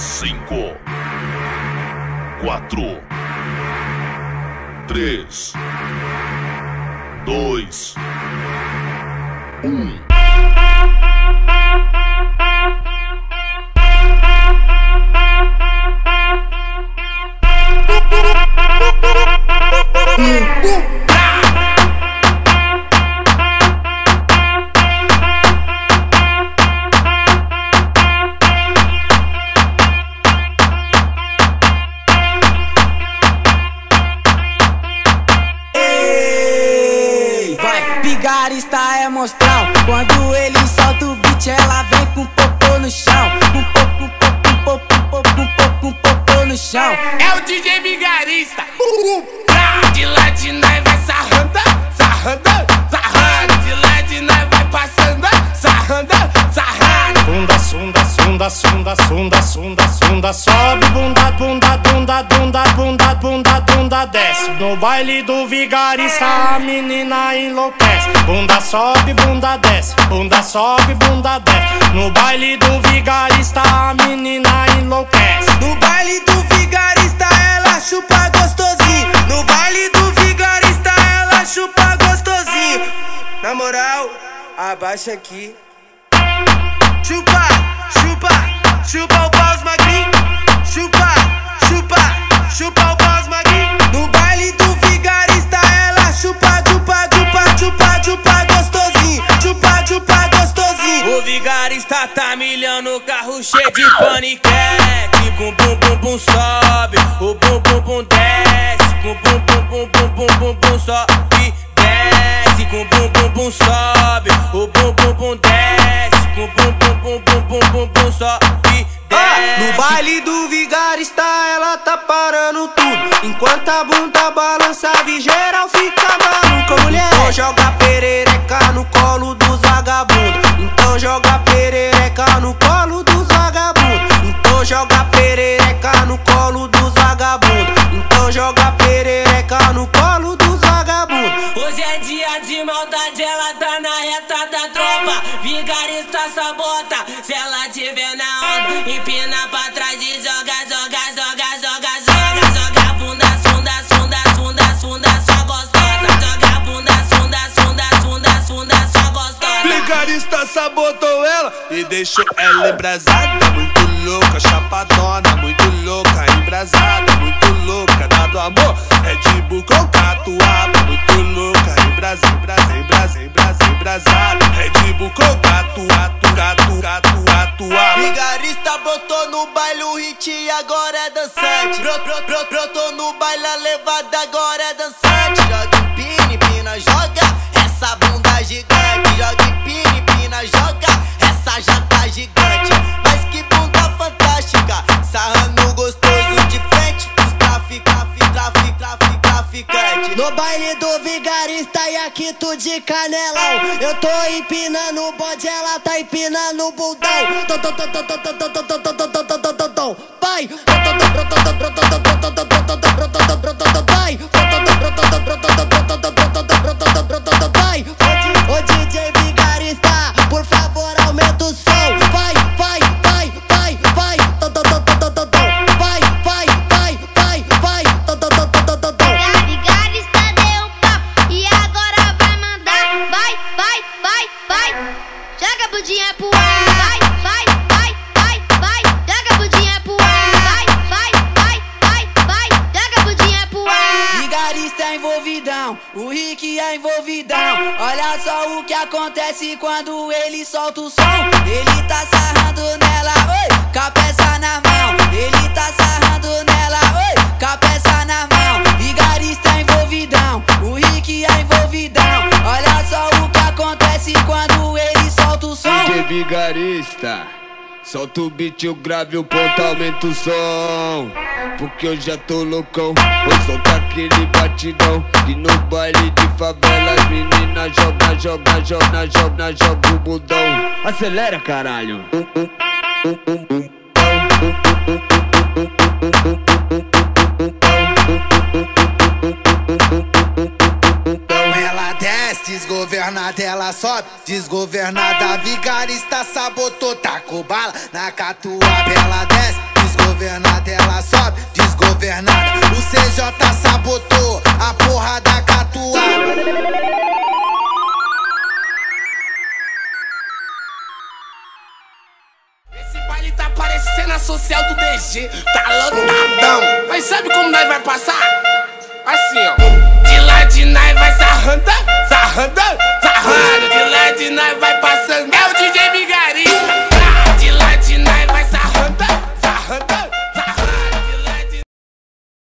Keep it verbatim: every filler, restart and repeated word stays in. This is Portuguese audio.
Cinco, quatro, três, dois, um. Vigarista é monstrão. Quando ele solta o beat, ela vem com popô no chão. Com popô, com popô, com popô, com popô, com popô no chão. É o D J Vigarista. De lá de nós vai sarrando, sarrando, sarrando. De lá de nós vai passando, sarrando, sarrando. Bunda, sunda, sunda, sunda, sunda, sunda, sunda. Sobe, bunda, bunda, bunda, bunda, bunda, bunda, bunda, desce. No baile do Vigarista a menina enlouquece. Bunda sobe, bunda desce. Bunda sobe, bunda desce. No baile do Vigarista a menina enlouquece. No baile do Vigarista ela chupa gostosinho. No baile do Vigarista ela chupa gostosinho. Na moral, abaixa aqui. Chupa, chupa, chupa o paus magrinho. Chupa, chupa, chupa o paus magrinho. No baile do Vigarista ela chupa, chupa, chupa, chupa, chupa gostosinho. Chupa, chupa gostosinho. O Vigarista tá milhando o carro cheio de paniquete. Com bum bum bum sobe, o bum bum bum desce. Com bum bum bum bum bum bum bum sobe, desce. Com bum bum bum sobe, o bum bum bum desce. Com bum bum bum bum bum bum bum sobe, desce. No baile do Vigarista ela tá parando tudo. Enquanto a bunda balança, vi geral fica maluco, mulher. Então joga perereca no colo dos vagabundos. Então joga perereca no colo dos vagabundos. Então joga perereca no colo dos vagabundos. Então joga perereca no colo dos vagabundos. Hoje é dia de maldade, ela tá na reta da tropa. Vigarista sabota, se ela tiver na onda, empina pra trás e joga, joga, joga, joga, joga. Joga a bunda, sunda, sunda, sunda, sunda, só gostosa. Joga a bunda, sunda, sunda, sunda, sunda, só gostosa. Vigarista sabotou ela e deixou ela embrasada. Muito louca, chapadona, muito louca, embrasada. Muito louca, dado amor, é de bull com catuaba. Muito louca, embrasa, embrasa, embrasa, embrasa, embrasada. É de bull com catuaba, catu, catu, catuaba. Vigarista brotou no baile, o hit e agora é dançante. Brot, brot, brot, brotou no baile, a levada agora é dançante. Joga empina, empina, joga essa bunda gigante. Joga empina, empina, joga essa janta gigante. Mas que bunda fantástica, sarrando gostoso de frente pros traficantes, trafic, trafic, traficante. No baile do Vigarista e aqui tu de canelão. Eu tô empinando o bode, ela tá empinando o bundão. Vai, vai, ô D J Vigarista, por favor aumenta o som. Vai, vai, vai, vai, vai, vai, vai, vai, vai, vai. Vigarista deu um papo e agora vai mandar. Vai, vai, vai, vai, joga a bundinha pro ar. Vai, vai, vai, vai, vai, joga a bundinha pro ar. Vai, vai, vai, vai, vai, joga a bundinha pro ar. Vigarista é envolvidão, o Rick é envolvidão. Olha só o que acontece quando ele solta o som. Ele tá sarrando nela, oi, com a peça na mão. Ele tá sarrando nela, oi, com a peça na mão. Vigarista é envolvidão, o Rick é envolvidão. Olha só o que acontece quando ele solta o som. D J Vigarista, solta o beat, o grave, o ponto, aumenta o som. Porque eu já tô loucão, vou soltar aquele batidão. E no baile de favela as meninas joga, joga, joga, joga, joga o budão. Acelera, caralho. Ela desce, desgovernada, ela sobe, desgovernada. Vigarista sabotou, tacou bala na catuaba. Ela desce, desgovernada. governada, ela sobe desgovernada. O C J sabotou a porra da catuaba. Ele tá parecendo a social do D G, tá lotadão. Mas sabe como nós vai passar? Assim, ó. De lá de nós vai sarrando, sarrando, sarrando.